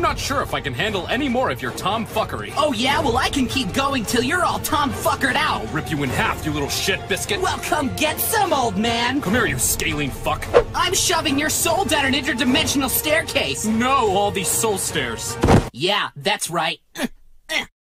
not sure if I can handle any more of your tomfuckery. Oh yeah? Well, I can keep going till you're all tomfuckered out. I'll rip you in half, you little shit biscuit. Well, come get some, old man. Come here, you scaling fuck. I'm shoving your soul down an interdimensional staircase. No, all these soul stairs. Yeah, that's right.